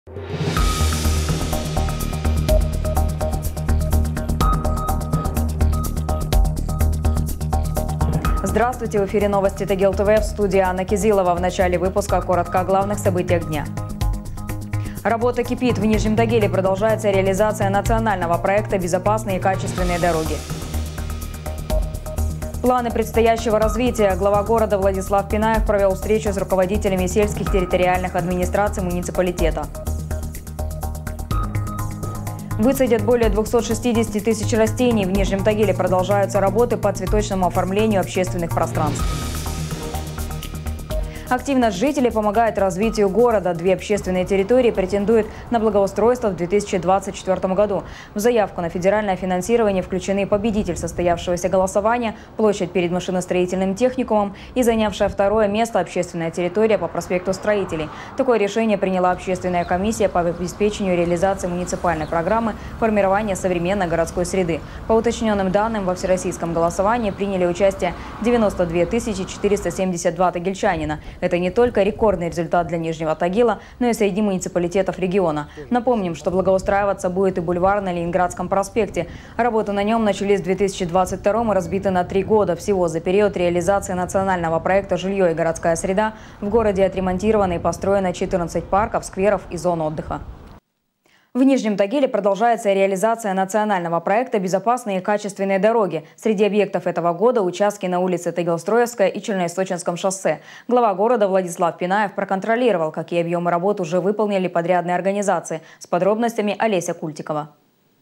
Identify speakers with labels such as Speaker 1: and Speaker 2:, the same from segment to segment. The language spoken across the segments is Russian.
Speaker 1: Здравствуйте, в эфире новости Тагил ТВ, в студии Анна Кизилова. В начале выпуска коротко о главных событиях дня. Работа кипит. В Нижнем Тагиле продолжается реализация национального проекта «Безопасные и качественные дороги». Планы предстоящего развития. Глава города Владислав Пинаев провел встречу с руководителями сельских территориальных администраций муниципалитета. Высадят более 260 тысяч растений. В Нижнем Тагиле продолжаются работы по цветочному оформлению общественных пространств. Активность жителей помогает развитию города. 2 общественные территории претендуют на благоустройство в 2024 году. В заявку на федеральное финансирование включены победитель состоявшегося голосования, площадь перед машиностроительным техникумом и занявшая 2-е место общественная территория по проспекту Строителей. Такое решение приняла общественная комиссия по обеспечению реализации муниципальной программы формирования современной городской среды. По уточненным данным, во всероссийском голосовании приняли участие 92 472 тагильчанина. Это не только рекордный результат для Нижнего Тагила, но и среди муниципалитетов региона. Напомним, что благоустраиваться будет и бульвар на Ленинградском проспекте. Работы на нем начались в 2022 и разбиты на 3 года. Всего за период реализации национального проекта «Жилье и городская среда» в городе отремонтировано и построено 14 парков, скверов и зон отдыха. В Нижнем Тагиле продолжается реализация национального проекта «Безопасные и качественные дороги». Среди объектов этого года участки на улице Тагилстроевская и Чельно-Источинском шоссе. Глава города Владислав Пинаев проконтролировал, какие объемы работ уже выполнили подрядные организации. С подробностями Олеся Культикова.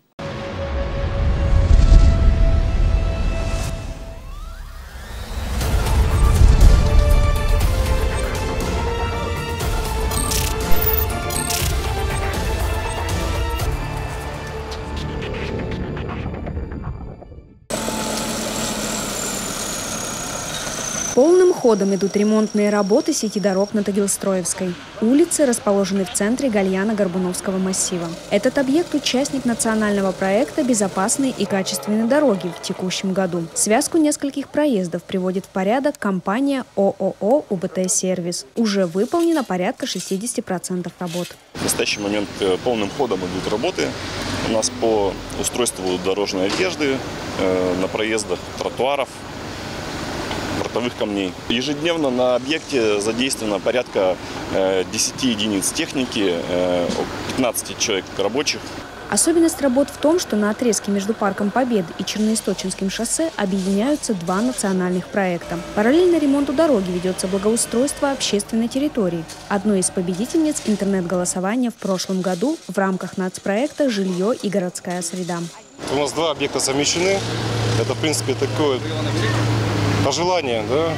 Speaker 2: Полным ходом идут ремонтные работы сети дорог на Тагилстроевской. Улицы расположены в центре Гальяно-Горбуновского массива. Этот объект – участник национального проекта «Безопасные и качественные дороги» в текущем году. Связку нескольких проездов приводит в порядок компания ООО «УБТ-сервис». Уже выполнено порядка 60% работ.
Speaker 3: В настоящий момент полным ходом идут работы. У нас по устройству дорожной одежды, на проездах тротуаров, бортовых камней. Ежедневно на объекте задействовано порядка 10 единиц техники, 15 человек рабочих.
Speaker 2: Особенность работ в том, что на отрезке между Парком Победы и Черно-Источинским шоссе объединяются 2 национальных проекта. Параллельно ремонту дороги ведется благоустройство общественной территории. Одной из победительниц интернет-голосования в прошлом году в рамках нацпроекта «Жилье и городская среда».
Speaker 4: У нас 2 объекта совмещены. Это, в принципе, такое пожелание, да,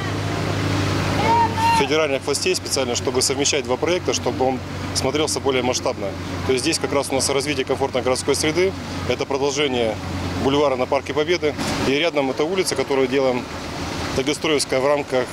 Speaker 4: федеральных властей специально, чтобы совмещать 2 проекта, чтобы он смотрелся более масштабно. То есть здесь как раз у нас развитие комфортной городской среды, это продолжение бульвара на Парке Победы. И рядом это улица, которую делаем Тагилстроевская в рамках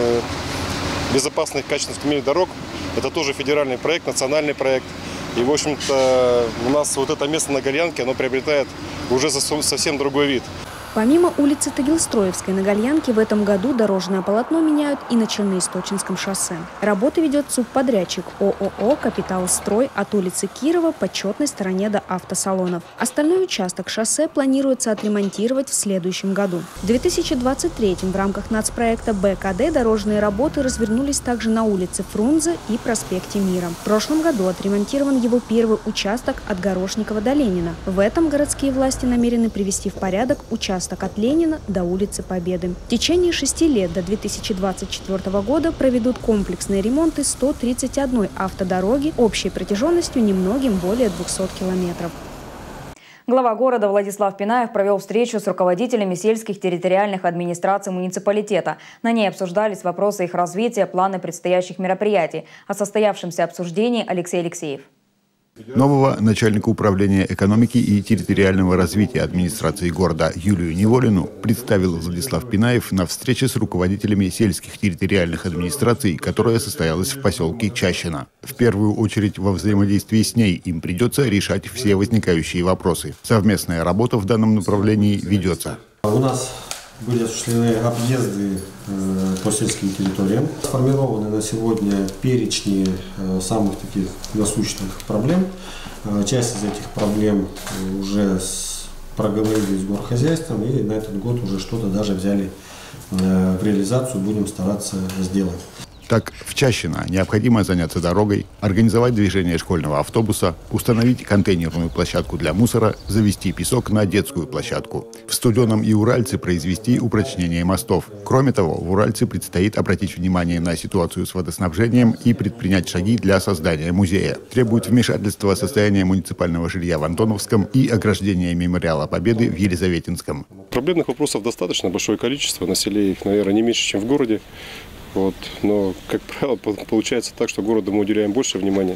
Speaker 4: безопасных качественных дорог. Это тоже федеральный проект, национальный проект. И, в общем-то, у нас вот это место на Гальянке, оно приобретает уже совсем другой вид.
Speaker 2: Помимо улицы Тагилстроевской на Гальянке в этом году дорожное полотно меняют и на Черно-Источинском шоссе. Работы ведет субподрядчик ООО «Капиталстрой» от улицы Кирова по четной стороне до автосалонов. Остальной участок шоссе планируется отремонтировать в следующем году. В 2023 в рамках нацпроекта БКД дорожные работы развернулись также на улице Фрунзе и проспекте Мира. В прошлом году отремонтирован его первый участок от Горошникова до Ленина. В этом городские власти намерены привести в порядок участок от Ленина до улицы Победы. В течение 6 лет до 2024 года проведут комплексные ремонты 131 автодороги общей протяженностью немногим более 200 километров.
Speaker 1: Глава города Владислав Пинаев провел встречу с руководителями сельских территориальных администраций муниципалитета. На ней обсуждались вопросы их развития, планы предстоящих мероприятий. О состоявшемся обсуждении Алексей Алексеев.
Speaker 5: Нового начальника управления экономики и территориального развития администрации города Юлию Неволину представил Владислав Пинаев на встрече с руководителями сельских территориальных администраций, которая состоялась в поселке Чащино. В первую очередь во взаимодействии с ней им придется решать все возникающие вопросы. Совместная работа в данном направлении ведется.
Speaker 6: У нас Были осуществлены объезды по сельским территориям. Сформированы на сегодня перечни самых таких насущных проблем. Часть из этих проблем уже проговорили с горхозяйством, и на этот год уже что-то даже взяли в реализацию, будем стараться сделать.
Speaker 5: Так, в Чащино необходимо заняться дорогой, организовать движение школьного автобуса, установить контейнерную площадку для мусора, завести песок на детскую площадку. В Студенном и Уральце произвести упрочнение мостов. Кроме того, в Уральце предстоит обратить внимание на ситуацию с водоснабжением и предпринять шаги для создания музея. Требует вмешательства состояния муниципального жилья в Антоновском и ограждения мемориала Победы в Елизаветинском.
Speaker 4: Проблемных вопросов достаточно большое количество. На селе их, наверное, не меньше, чем в городе. Но, как правило, получается так, что городу мы уделяем больше внимания,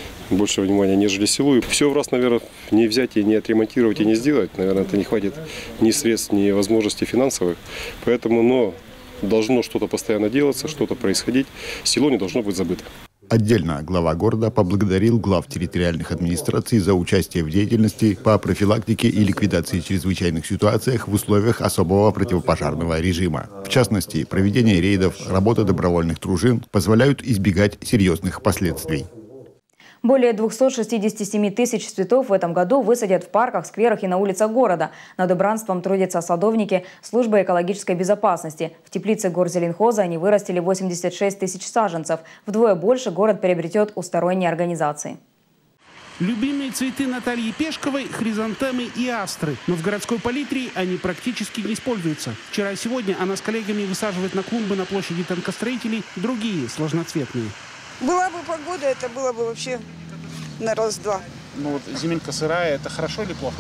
Speaker 4: нежели селу. И все в раз, наверное, не взять и не отремонтировать и не сделать. Наверное, это не хватит ни средств, ни возможностей финансовых. Поэтому, должно что-то постоянно делаться, что-то происходить. Село не должно быть забыто.
Speaker 5: Отдельно глава города поблагодарил глав территориальных администраций за участие в деятельности по профилактике и ликвидации чрезвычайных ситуациях в условиях особого противопожарного режима. В частности, проведение рейдов, работа добровольных дружин позволяют избегать серьезных последствий.
Speaker 1: Более 267 тысяч цветов в этом году высадят в парках, скверах и на улицах города. Над убранством трудятся садовники службы экологической безопасности. В теплице горзеленхоза они вырастили 86 тысяч саженцев. Вдвое больше город приобретет у сторонней организации.
Speaker 7: Любимые цветы Натальи Пешковой – хризантемы и астры. Но в городской палитре они практически не используются. Вчера и сегодня она с коллегами высаживает на клумбы на площади Танкостроителей другие сложноцветные.
Speaker 8: Была бы погода, это было бы вообще на раз-два.
Speaker 9: Зиминка сырая, это хорошо или плохо?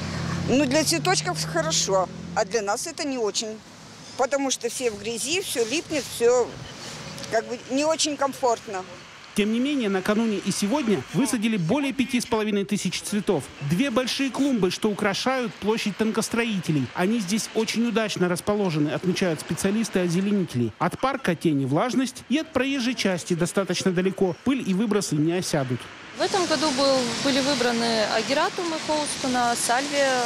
Speaker 8: Для цветочков хорошо, а для нас это не очень. Потому что все в грязи, все липнет, все не очень комфортно.
Speaker 7: Тем не менее, накануне и сегодня высадили более 5500 цветов. Две большие клумбы, что украшают площадь Танкостроителей. Они здесь очень удачно расположены, отмечают специалисты-озеленители. От парка тень и влажность, и от проезжей части достаточно далеко. Пыль и выбросы не осядут.
Speaker 10: В этом году были выбраны агератумы Хоустона, сальвия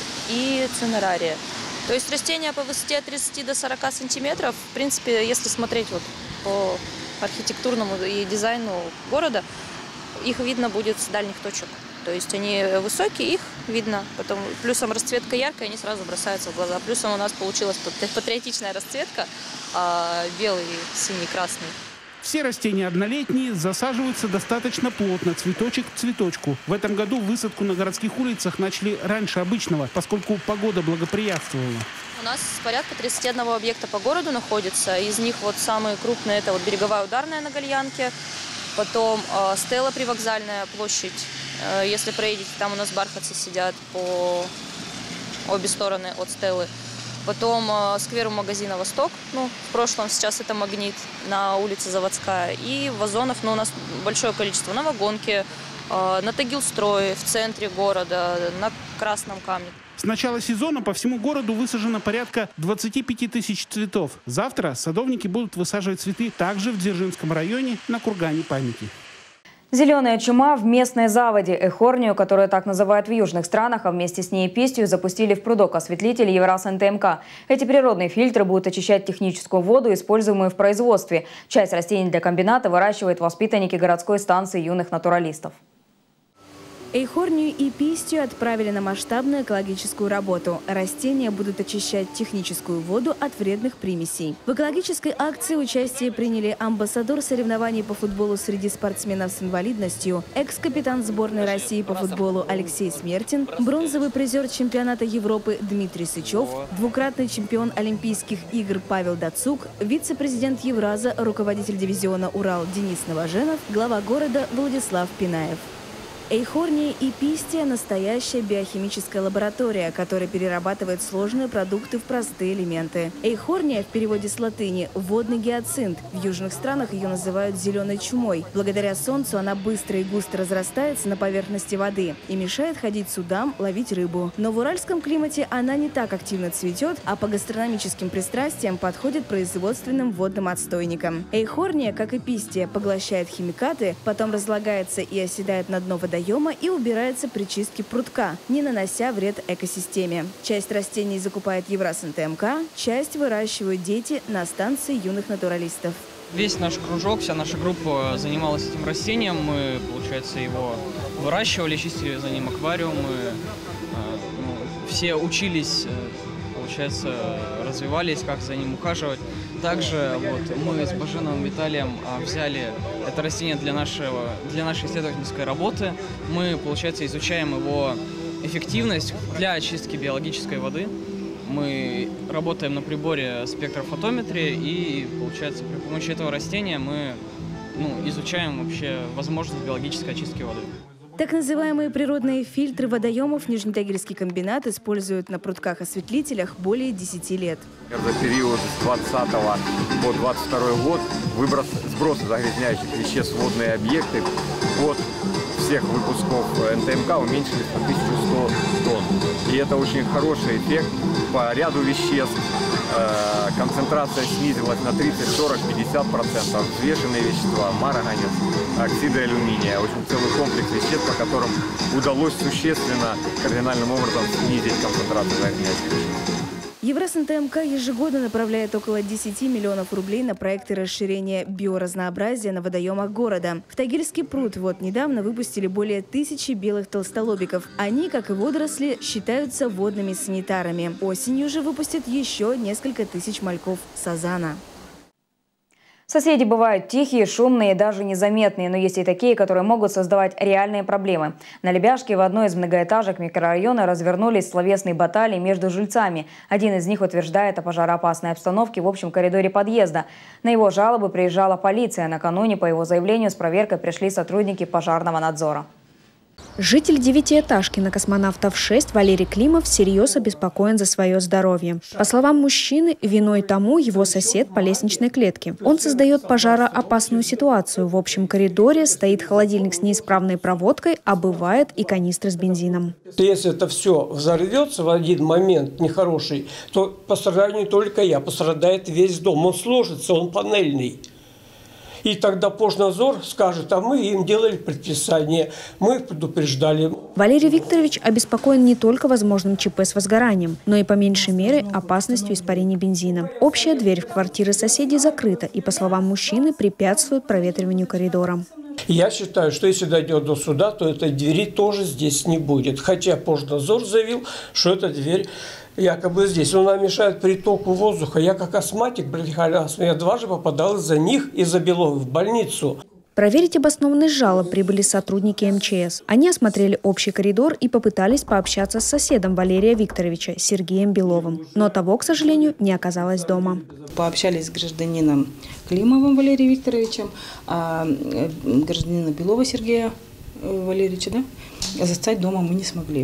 Speaker 10: и цинерария. То есть растения по высоте от 30 до 40 сантиметров. В принципе, если смотреть по архитектурному и дизайну города, их видно будет с дальних точек. То есть они высокие, их видно. Потом плюсом расцветка яркая, они сразу бросаются в глаза. Плюсом у нас получилась патриотичная расцветка, белый, синий, красный.
Speaker 7: Все растения однолетние, засаживаются достаточно плотно, цветочек к цветочку. В этом году высадку на городских улицах начали раньше обычного, поскольку погода благоприятствовала.
Speaker 10: У нас порядка 31 объекта по городу находится. Из них самые крупные – это береговая ударная на Гальянке, потом Стелла привокзальная площадь. Если проедете, там у нас бархатцы сидят по обе стороны от Стеллы. Потом сквер у магазина «Восток», в прошлом, сейчас это «Магнит» на улице Заводская. И вазонов, у нас большое количество на Вагонке, на Тагилстрое, в центре города, на Красном Камне.
Speaker 7: С начала сезона по всему городу высажено порядка 25 тысяч цветов. Завтра садовники будут высаживать цветы также в Дзержинском районе на кургане памяти.
Speaker 1: Зеленая чума в местной заводе. Эхорнию, которую так называют в южных странах, а вместе с ней пистию, запустили в прудок осветлитель Евраз НТМК. Эти природные фильтры будут очищать техническую воду, используемую в производстве. Часть растений для комбината выращивают воспитанники городской станции юных натуралистов.
Speaker 2: Эхорнию и пистию отправили на масштабную экологическую работу. Растения будут очищать техническую воду от вредных примесей. В экологической акции участие приняли амбассадор соревнований по футболу среди спортсменов с инвалидностью, экс-капитан сборной России по футболу Алексей Смертин, бронзовый призер чемпионата Европы Дмитрий Сычев, двукратный чемпион Олимпийских игр Павел Дацук, вице-президент Евраза, руководитель дивизиона «Урал» Денис Новоженов, глава города Владислав Пинаев. Эхорния и пистия – настоящая биохимическая лаборатория, которая перерабатывает сложные продукты в простые элементы. Эхорния в переводе с латыни – водный гиацинт. В южных странах ее называют зеленой чумой. Благодаря солнцу она быстро и густо разрастается на поверхности воды и мешает ходить судам, ловить рыбу. Но в уральском климате она не так активно цветет, а по гастрономическим пристрастиям подходит производственным водным отстойникам. Эхорния, как и пистия, поглощает химикаты, потом разлагается и оседает на дно водоема, водоема и убирается при чистке прутка, не нанося вред экосистеме. Часть растений закупает Евросинтемка, часть выращивают дети на станции юных натуралистов.
Speaker 11: Весь наш кружок, вся наша группа занималась этим растением. Мы, получается, его выращивали, чистили за ним аквариумы. Все учились, получается, развивались, как за ним ухаживать. Также мы с Баженовым Виталием взяли это растение для нашей исследовательской работы. Мы, получается, изучаем его эффективность для очистки биологической воды. Мы работаем на приборе спектрофотометрии и, получается, при помощи этого растения мы изучаем вообще возможность биологической очистки воды.
Speaker 2: Так называемые природные фильтры водоемов Нижнетагильский комбинат используют на прутках-осветлителях более 10 лет.
Speaker 12: За период с 2020 по 2022 год сбросы загрязняющих веществ в водные объекты от всех выпусков НТМК уменьшились на 1100 тонн. И это очень хороший эффект по ряду веществ. Концентрация снизилась на 30, 40, 50%. Взвешенные вещества, марганец, оксиды алюминия. В общем, целый комплекс веществ, по которым удалось существенно, кардинальным образом снизить концентрацию загрязняющих веществ.
Speaker 2: Евросинтемка ежегодно направляет около 10 миллионов рублей на проекты расширения биоразнообразия на водоемах города. В Тагильский пруд недавно выпустили более 1000 белых толстолобиков. Они, как и водоросли, считаются водными санитарами. Осенью же выпустят еще несколько тысяч мальков сазана.
Speaker 1: Соседи бывают тихие, шумные и даже незаметные, но есть и такие, которые могут создавать реальные проблемы. На Лебяжке в одной из многоэтажек микрорайона развернулись словесные баталии между жильцами. Один из них утверждает о пожароопасной обстановке в общем коридоре подъезда. На его жалобы приезжала полиция. Накануне по его заявлению с проверкой пришли сотрудники пожарного надзора.
Speaker 2: Житель девятиэтажки на Космонавтов 6 Валерий Климов всерьез обеспокоен за свое здоровье. По словам мужчины, виной тому его сосед по лестничной клетке. Он создает пожароопасную ситуацию. В общем коридоре стоит холодильник с неисправной проводкой, а бывает и канистры с бензином.
Speaker 13: Если это все взорвется в один момент нехороший, то пострадаю не только я, пострадает весь дом. Он сложится, он панельный. И тогда Пожнадзор скажет, а мы им делали предписание, мы предупреждали.
Speaker 2: Валерий Викторович обеспокоен не только возможным ЧП с возгоранием, но и по меньшей мере опасностью испарения бензина. Общая дверь в квартиры соседей закрыта и, по словам мужчины, препятствует проветриванию коридора.
Speaker 13: Я считаю, что если дойдет до суда, то этой двери тоже здесь не будет. Хотя Пожнадзор заявил, что эта дверь якобы здесь. Она мешает притоку воздуха. Я как астматик, я дважды попадал из-за них, из-за Беловой в больницу.
Speaker 2: Проверить обоснованность жалоб прибыли сотрудники МЧС. Они осмотрели общий коридор и попытались пообщаться с соседом Валерия Викторовича, Сергеем Беловым. Но того, к сожалению, не оказалось дома.
Speaker 14: Пообщались с гражданином Климовым Валерием Викторовичем, а гражданина Белова Сергея Валерьевича застать дома мы не смогли.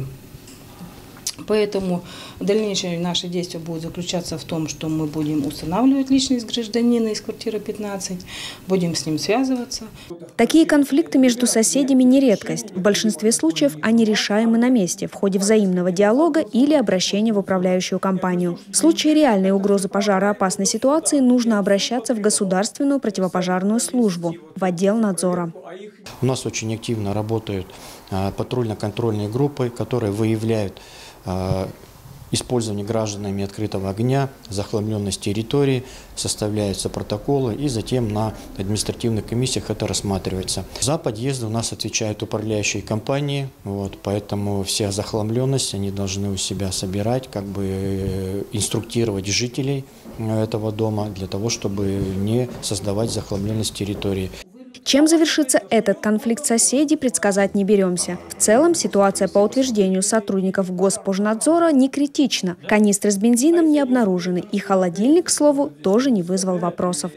Speaker 14: Поэтому дальнейшие наши действия будут заключаться в том, что мы будем устанавливать личность гражданина из квартиры 15, будем с ним связываться.
Speaker 2: Такие конфликты между соседями не редкость. В большинстве случаев они решаемы на месте в ходе взаимного диалога или обращения в управляющую компанию. В случае реальной угрозы пожароопасной ситуации нужно обращаться в Государственную противопожарную службу, в отдел надзора.
Speaker 15: У нас очень активно работают патрульно-контрольные группы, которые выявляют использование гражданами открытого огня, захламленность территории, составляются протоколы и затем на административных комиссиях это рассматривается. За подъезды у нас отвечают управляющие компании, поэтому вся захламленность они должны у себя собирать, инструктировать жителей этого дома для того, чтобы не создавать захламленность территории.
Speaker 2: Чем завершится этот конфликт соседей, предсказать не беремся. В целом ситуация по утверждению сотрудников Госпожнадзора не критична. Канистры с бензином не обнаружены, и холодильник, к слову, тоже не вызвал вопросов.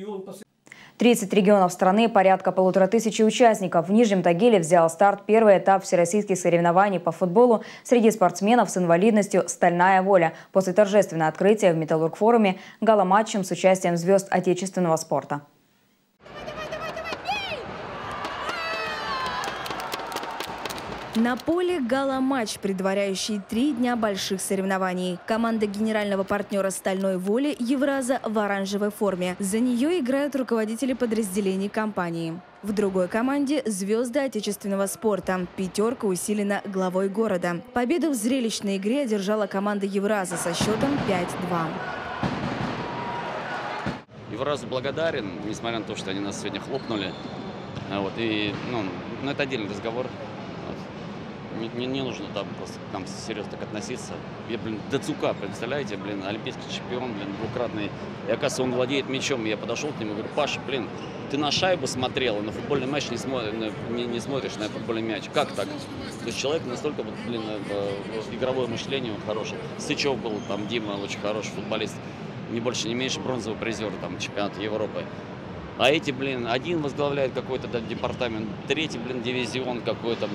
Speaker 1: 30 регионов страны, порядка 1500 участников. В Нижнем Тагиле взял старт первый этап всероссийских соревнований по футболу среди спортсменов с инвалидностью «Стальная воля». После торжественного открытия в Металлург-форуме гала-матчем с участием звезд отечественного спорта.
Speaker 2: На поле гала-матч, предваряющий 3 дня больших соревнований. Команда генерального партнера «Стальной Воли» Евраза в оранжевой форме. За нее играют руководители подразделений компании. В другой команде – звезды отечественного спорта. Пятерка усилена главой города. Победу в зрелищной игре одержала команда Евраза со счетом 5-2.
Speaker 16: Евразу благодарен, несмотря на то, что они нас сегодня хлопнули. Это отдельный разговор. Не нужно там серьезно так относиться. Дацука, представляете, олимпийский чемпион, двукратный. И оказывается, он владеет мячом. Я подошел к нему и говорю: Паша, ты на шайбу смотрел, на футбольный матч не смотришь на футбольный мяч. Как так? То есть человек настолько, игровое мышление хорошее. Сычев был, Дима очень хороший футболист. Не больше, не меньше бронзовый призер чемпионата Европы. А эти, один возглавляет какой-то департамент, третий, дивизион какой-то,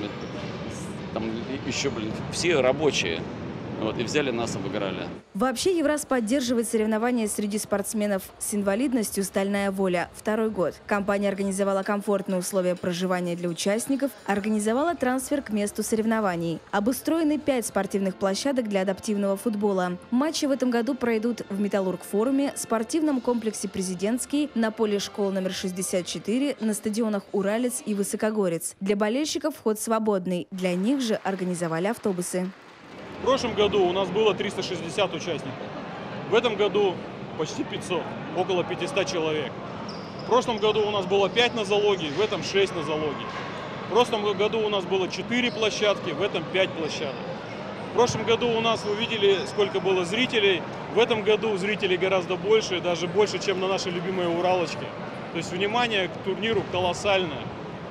Speaker 16: еще, все рабочие. И взяли нас, обыграли.
Speaker 2: Вообще Евраз поддерживает соревнования среди спортсменов с инвалидностью «Стальная воля» второй год. Компания организовала комфортные условия проживания для участников, организовала трансфер к месту соревнований. Обустроены 5 спортивных площадок для адаптивного футбола. Матчи в этом году пройдут в Металлург-форуме, спортивном комплексе «Президентский», на поле школ номер 64, на стадионах «Уралец» и «Высокогорец». Для болельщиков вход свободный. Для них же организовали автобусы.
Speaker 17: В прошлом году у нас было 360 участников. В этом году почти 500, около 500 человек. В прошлом году у нас было 5 нозологий, в этом 6 нозологий. В прошлом году у нас было 4 площадки, в этом 5 площадок. В прошлом году у нас, вы видели, сколько было зрителей. В этом году зрителей гораздо больше, даже больше, чем на нашей любимой Уралочке. То есть внимание к турниру колоссальное.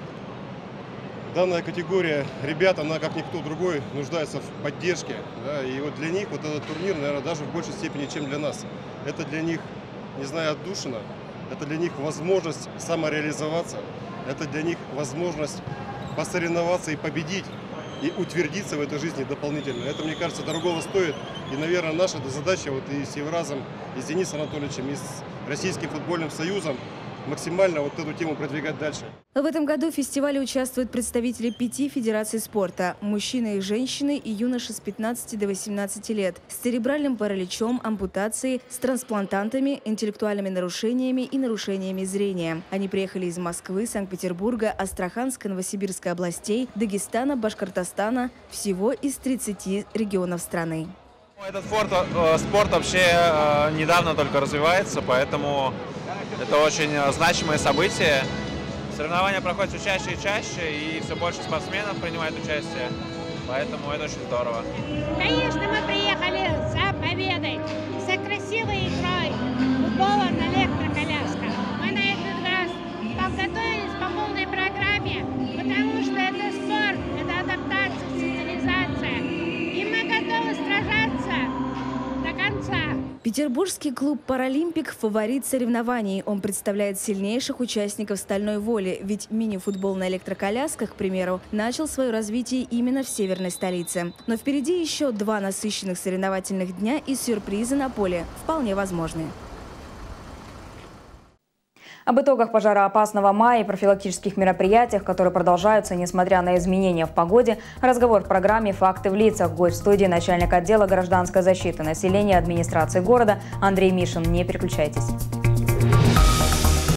Speaker 4: Данная категория ребят, она как никто другой нуждается в поддержке. Да, и для них этот турнир, наверное, даже в большей степени, чем для нас. Это для них, не знаю, отдушина. Это для них возможность самореализоваться. Это для них возможность посоревноваться и победить. И утвердиться в этой жизни дополнительно. Это, мне кажется, дорогого стоит. И, наверное, наша задача и с Евразом, и с Денисом Анатольевичем, и с Российским футбольным союзом максимально эту тему продвигать дальше.
Speaker 2: В этом году в фестивале участвуют представители 5 федераций спорта – мужчины и женщины и юноши с 15 до 18 лет, с церебральным параличом, ампутацией, с трансплантантами, интеллектуальными нарушениями и нарушениями зрения. Они приехали из Москвы, Санкт-Петербурга, Астраханской, Новосибирской областей, Дагестана, Башкортостана, всего из 30 регионов страны.
Speaker 18: Этот спорт вообще недавно только развивается, поэтому это очень значимое событие. Соревнования проходят все чаще и чаще, и все больше спортсменов принимает участие, поэтому это очень здорово.
Speaker 19: Конечно, мы приехали за победой, за красивой игрой футбола на электроколясках. Мы на этот раз подготовились по полной программе, потому что это спорт, это адаптация, социализация, и мы готовы сражаться до конца.
Speaker 2: Петербургский клуб «Паралимпик» – фаворит соревнований. Он представляет сильнейших участников «Стальной воли», ведь мини-футбол на электроколясках, к примеру, начал свое развитие именно в северной столице. Но впереди еще 2 насыщенных соревновательных дня и сюрпризы на поле вполне возможны.
Speaker 1: Об итогах пожароопасного мая и профилактических мероприятиях, которые продолжаются, несмотря на изменения в погоде, разговор в программе «Факты в лицах». Гость в студии — начальник отдела гражданской защиты населения администрации города Андрей Мишин. Не переключайтесь.